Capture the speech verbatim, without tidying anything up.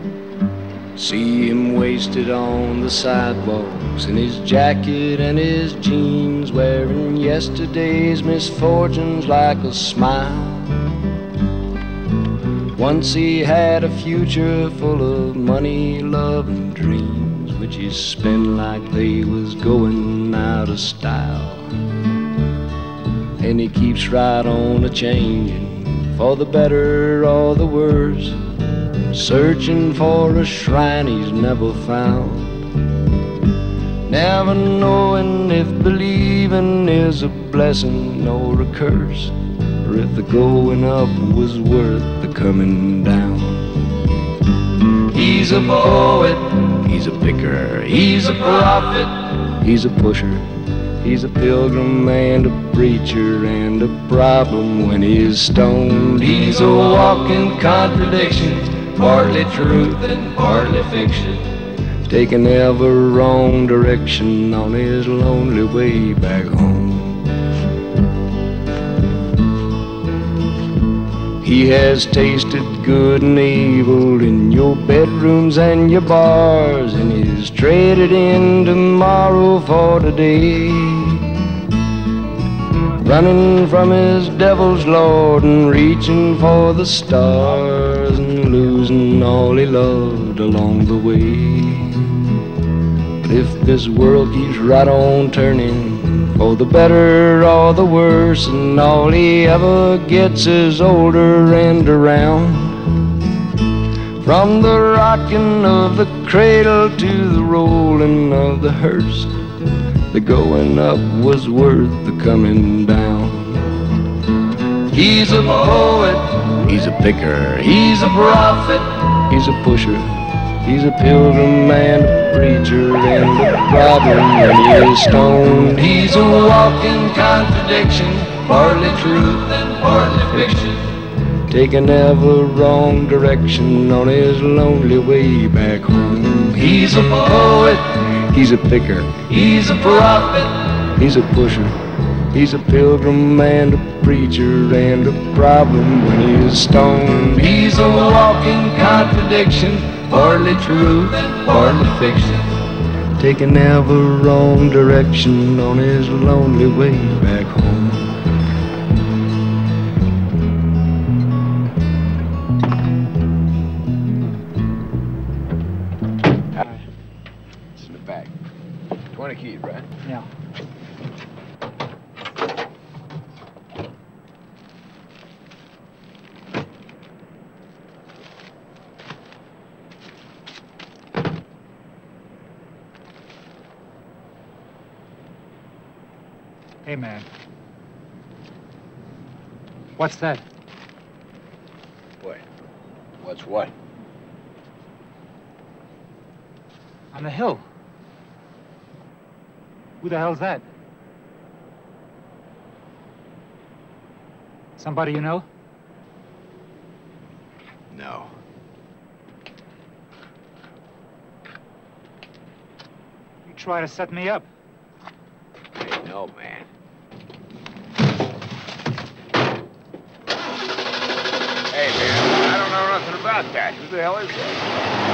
See him wasted on the sidewalks in his jacket and his jeans, wearing yesterday's misfortunes like a smile. Once he had a future full of money, love, and dreams, which he spent like they was going out of style. And he keeps right on a-changing for the better or the worse, searching for a shrine he's never found, never knowing if believing is a blessing or a curse, or if the going up was worth the coming down. He's a poet, he's a picker, he's a prophet, he's a pusher, he's a pilgrim and a preacher and a problem when he's stoned. He's a walking contradiction, partly truth and partly fiction, taking ever wrong direction on his lonely way back home. He has tasted good and evil in your bedrooms and your bars, and he's traded in tomorrow for today, running from his devil's lord and reaching for the stars, and losing all he loved along the way. But if this world keeps right on turning for the better or the worse, and all he ever gets is older and around, from the rocking of the cradle to the rolling of the hearse, the going up was worth the coming down. He's a poet, he's a picker, he's a prophet, he's a pusher, he's a pilgrim and a preacher and a problem when he is stoned. He's a walking contradiction, partly truth and partly fiction, taking ever wrong direction on his lonely way back home. He's a poet, he's a picker, he's a prophet, he's a pusher, he's a pilgrim and a preacher and a problem when he is stoned. He's a walking contradiction, partly truth and partly fiction, taking ever wrong direction on his lonely way back home. Hi. It's in the back. twenty keys, right? Yeah. Hey, man. What's that? What? What's what? On the hill. Who the hell's that? Somebody you know? No. You try to set me up. Hey, no, man. Hey, man, I don't know nothing about that. Who the hell is that?